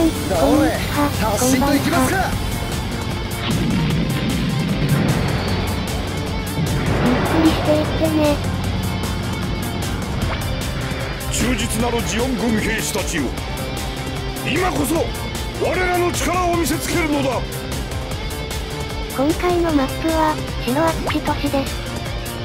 ん、こんにちは。 発進といきますか。 ゆっくりしていってね。 忠実なるジオン軍兵士たちよ、今こそ我らの力を見せつけるのだ。 今回のマップは城あっち都市です。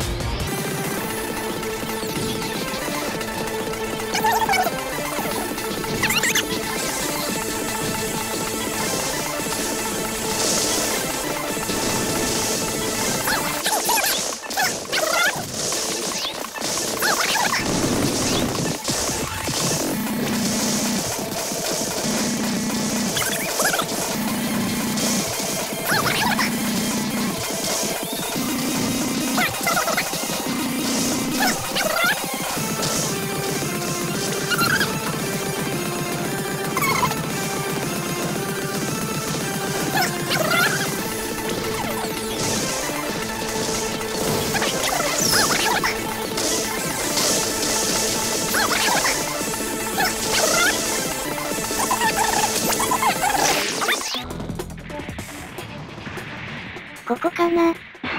ここかな。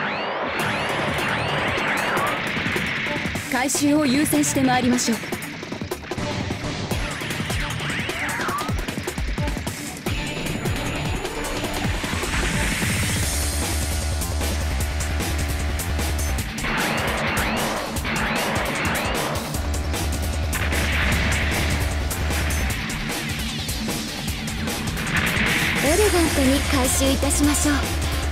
回収を優先してまいりましょう。エレガントに回収いたしましょう。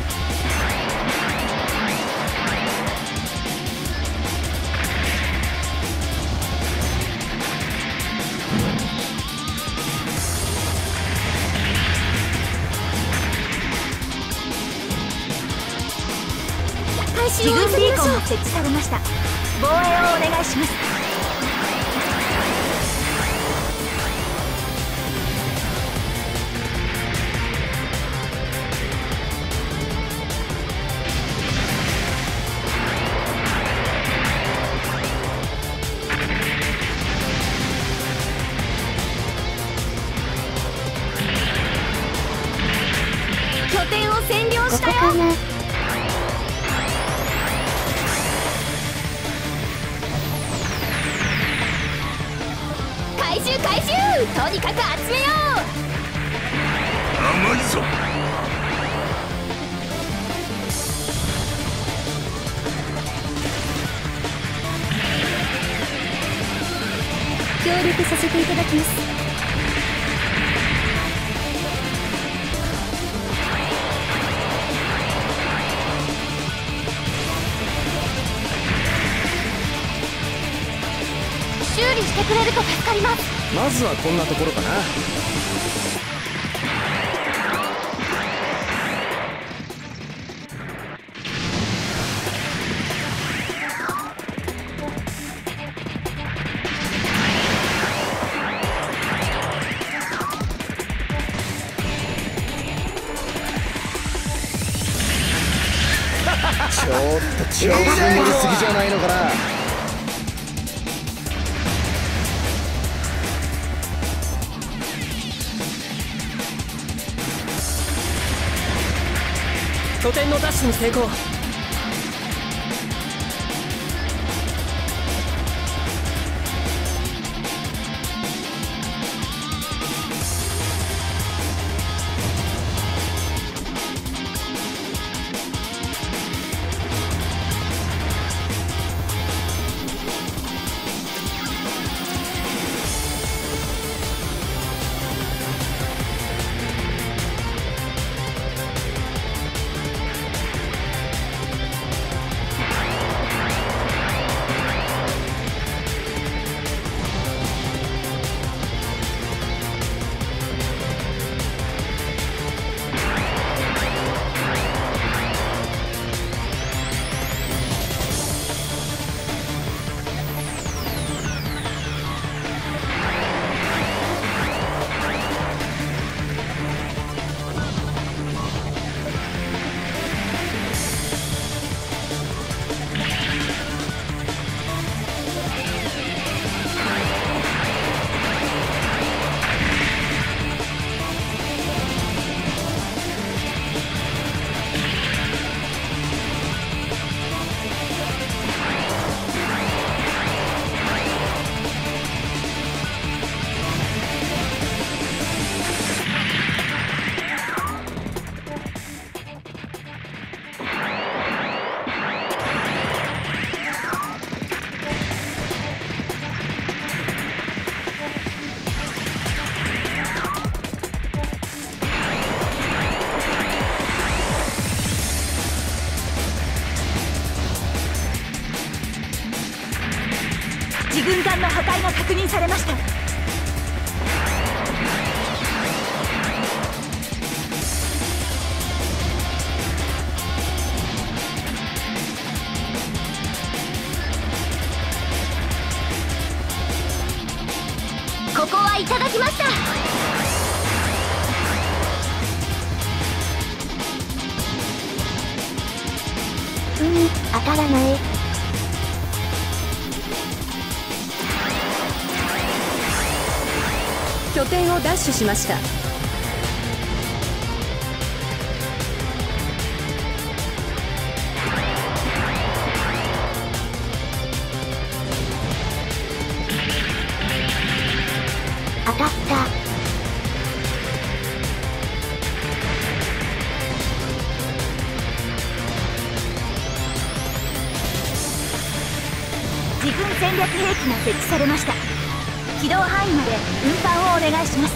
自軍ビーコンが設置されました。防衛をお願いします。拠点を占領したよ。 ここかな。 回収とにかく集めよう。 甘いぞ。 協力させていただきます。 修理してくれると助かります。 まずはこんなところかな。ちょっと調子に乗りすぎじゃないのかな。 拠点の奪取に成功。 軍艦の破壊が確認されました。 ここはいただきました。当たらない。 拠点を奪取しました。 当たった。 自軍戦略兵器が設置されました。軌道範囲まで運搬をお願いします。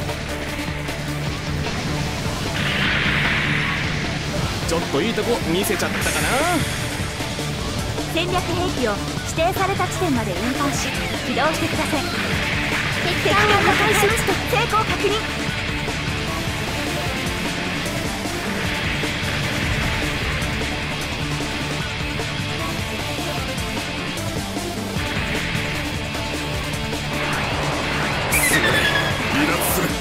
ちょっといいとこ見せちゃったかな。 戦略兵器を指定された地点まで運搬し起動してください。敵艦を破壊しました。成功確認。 離脱する。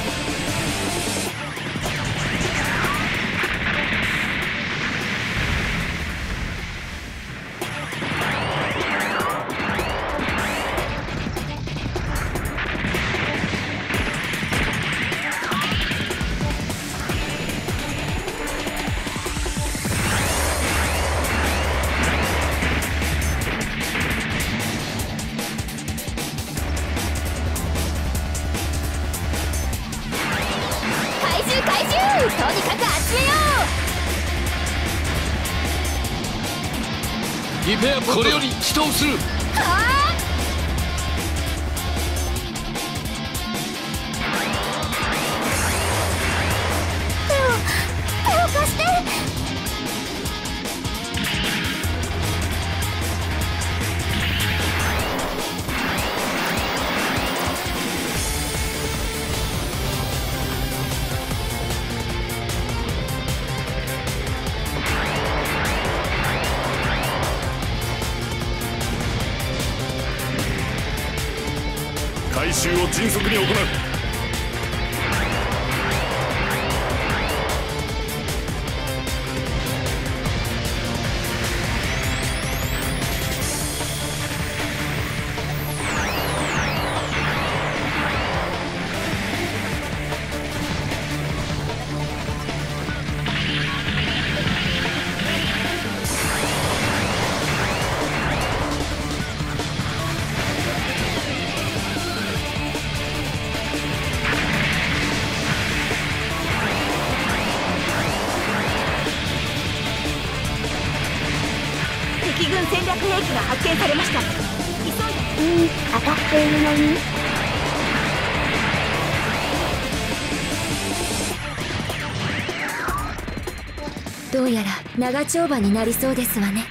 とにかく集めよリペアこれより起動する。 う。はあ。手を貸して。 回収を迅速に行う。 敵軍戦略兵器が発見されました。急いで。 当たっているのに。 どうやら長丁場になりそうですわね。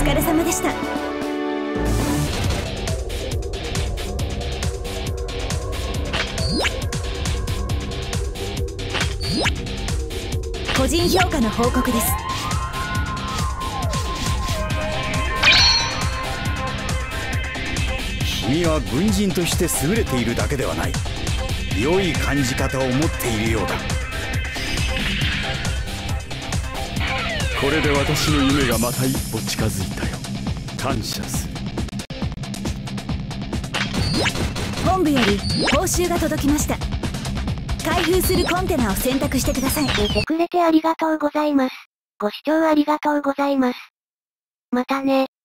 疲れ様でした。個人評価の報告です。 君は軍人として優れているだけではない。良い感じ方を持っているようだ。 これで私の夢がまた一歩近づいたよ。感謝する。 本部より報酬が届きました。開封するコンテナを選択してください。 見てくれてありがとうございます。ご視聴ありがとうございます。またね。